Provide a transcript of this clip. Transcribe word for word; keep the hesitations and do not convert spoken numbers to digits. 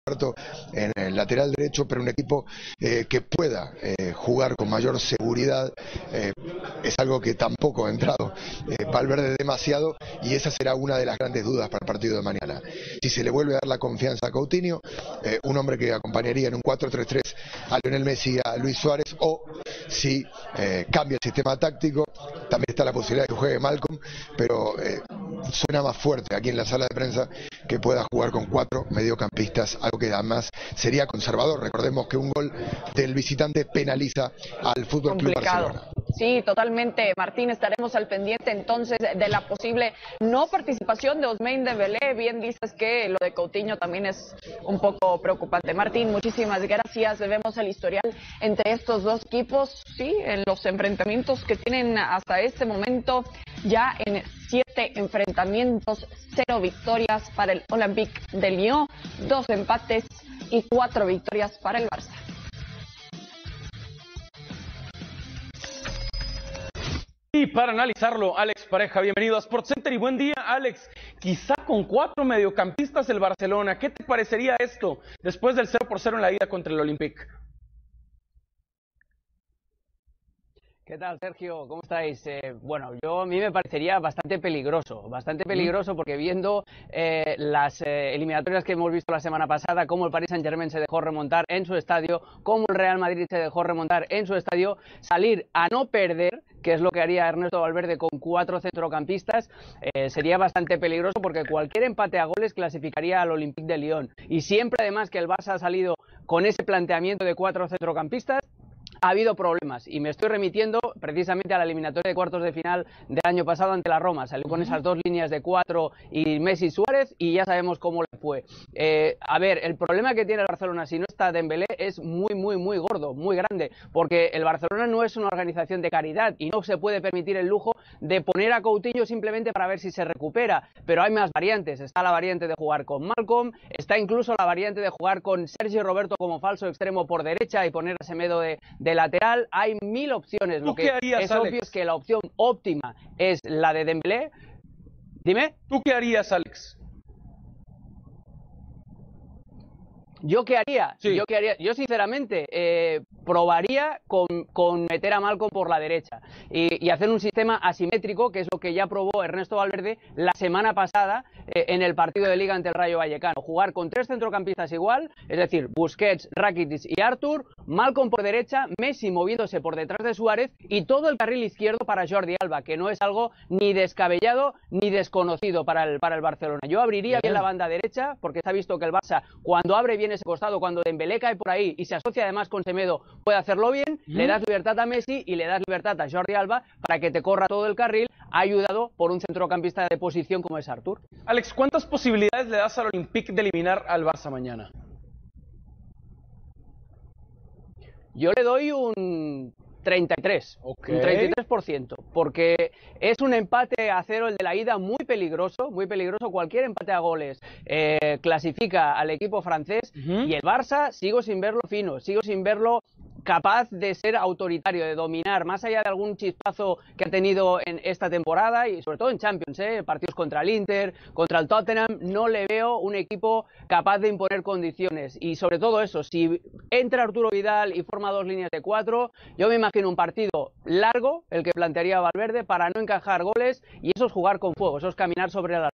en el lateral derecho, pero un equipo eh, que pueda eh, jugar con mayor seguridad eh, es algo que tampoco ha entrado eh, Valverde demasiado, y esa será una de las grandes dudas para el partido de mañana. Si se le vuelve a dar la confianza a Coutinho, eh, un hombre que acompañaría en un cuatro tres tres a Lionel Messi y a Luis Suárez, o si eh, cambia el sistema táctico, también está la posibilidad de que juegue Malcolm, pero eh, suena más fuerte aquí en la sala de prensa que pueda jugar con cuatro mediocampistas, algo que además sería conservador. Recordemos que un gol del visitante penaliza al Fútbol Club Barcelona. Sí, totalmente, Martín. Estaremos al pendiente entonces de la posible no participación de Ousmane Dembélé. Bien dices que lo de Coutinho también es un poco preocupante. Martín, muchísimas gracias. Vemos el historial entre estos dos equipos, sí, en los enfrentamientos que tienen hasta este momento, ya en siete enfrentamientos, cero victorias para el Olympique de Lyon, dos empates y cuatro victorias para el Barça. Y para analizarlo, Alex Pareja, bienvenido a SportsCenter y buen día, Alex. Quizá con cuatro mediocampistas el Barcelona, ¿qué te parecería esto después del cero por cero en la ida contra el Olympique? ¿Qué tal, Sergio? ¿Cómo estáis? Eh, bueno, yo a mí me parecería bastante peligroso, bastante peligroso porque viendo eh, las eh, eliminatorias que hemos visto la semana pasada, cómo el Paris Saint-Germain se dejó remontar en su estadio, cómo el Real Madrid se dejó remontar en su estadio, salir a no perder, que es lo que haría Ernesto Valverde con cuatro centrocampistas, eh, sería bastante peligroso porque cualquier empate a goles clasificaría al Olympique de Lyon. Y siempre además que el Barça ha salido con ese planteamiento de cuatro centrocampistas, ha habido problemas, y me estoy remitiendo precisamente a la eliminatoria de cuartos de final del año pasado ante la Roma. Salió con esas dos líneas de cuatro y Messi y Suárez, y ya sabemos cómo le fue. Eh, a ver, el problema que tiene el Barcelona si no está Dembélé es muy, muy, muy gordo, muy grande, porque el Barcelona no es una organización de caridad y no se puede permitir el lujo de poner a Coutinho simplemente para ver si se recupera, pero hay más variantes. Está la variante de jugar con Malcolm, está incluso la variante de jugar con Sergio Roberto como falso extremo por derecha y poner a Semedo de, de lateral. Hay mil opciones. Lo que harías, es Alex? obvio es que la opción óptima es la de Dembélé. Dime. ¿Tú qué harías, Alex? ¿Yo qué haría? Sí. Yo qué haría, yo sinceramente eh, probaría con, con meter a Malcolm por la derecha y, y hacer un sistema asimétrico, que es lo que ya probó Ernesto Valverde la semana pasada eh, en el partido de Liga ante el Rayo Vallecano. Jugar con tres centrocampistas igual, es decir, Busquets, Rakitic y Artur, Malcolm por derecha, Messi moviéndose por detrás de Suárez y todo el carril izquierdo para Jordi Alba, que no es algo ni descabellado ni desconocido para el, para el Barcelona. Yo abriría bien. bien la banda derecha, porque se ha visto que el Barça, cuando abre bien ese costado, cuando Dembélé cae por ahí y se asocia además con Semedo, puede hacerlo bien, ¿Mm? Le das libertad a Messi y le das libertad a Jordi Alba para que te corra todo el carril, ayudado por un centrocampista de posición como es Artur. Alex, ¿cuántas posibilidades le das al Olympique de eliminar al Barça mañana? Yo le doy un treinta y tres, okay. Un treinta y tres por ciento, porque es un empate a cero el de la ida muy peligroso, muy peligroso. Cualquier empate a goles eh, clasifica al equipo francés, uh-huh. Y el Barça sigo sin verlo fino, sigo sin verlo capaz de ser autoritario, de dominar, más allá de algún chispazo que ha tenido en esta temporada y sobre todo en Champions, ¿eh? Partidos contra el Inter, contra el Tottenham, no le veo un equipo capaz de imponer condiciones. Y sobre todo eso, si entra Arturo Vidal y forma dos líneas de cuatro, yo me imagino un partido largo, el que plantearía Valverde, para no encajar goles, y eso es jugar con fuego, eso es caminar sobre la